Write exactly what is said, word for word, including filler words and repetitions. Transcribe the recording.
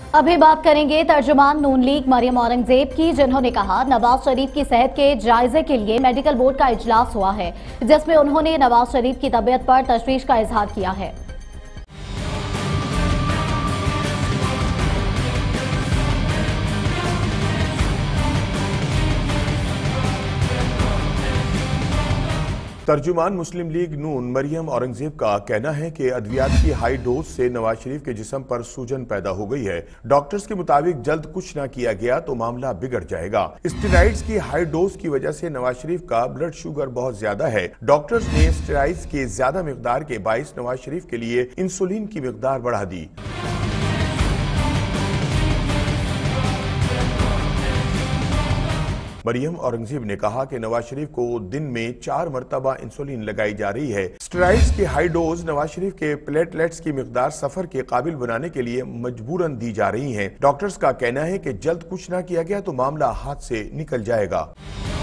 अभी बात करेंगे तर्जुमान नून लीग मरियम औरंगजेब की, जिन्होंने कहा नवाज शरीफ की सेहत के जायजे के लिए मेडिकल बोर्ड का इजलास हुआ है, जिसमें उन्होंने नवाज शरीफ की तबीयत पर तशवीश का इजहार किया है। तर्जुमान मुस्लिम लीग नून मरियम औरंगजेब का कहना है कि अद्वियात की हाई डोज से नवाज शरीफ के जिस्म पर सूजन पैदा हो गई है। डॉक्टर्स के मुताबिक जल्द कुछ ना किया गया तो मामला बिगड़ जाएगा। स्टेरॉइड्स की हाई डोज की वजह से नवाज शरीफ का ब्लड शुगर बहुत ज्यादा है। डॉक्टर्स ने स्टेरॉइड्स के ज्यादा मिकदार के बाइस नवाज शरीफ के लिए इंसुलिन की मिकदार बढ़ा दी। मरियम औरंगजेब ने कहा कि नवाज शरीफ को दिन में चार मरतबा इंसुलिन लगाई जा रही है। स्टेरॉइड्स की हाई डोज नवाज शरीफ के प्लेटलेट्स की मिकदार सफर के काबिल बनाने के लिए मजबूरन दी जा रही है। डॉक्टर्स का कहना है कि जल्द कुछ ना किया गया तो मामला हाथ से निकल जाएगा।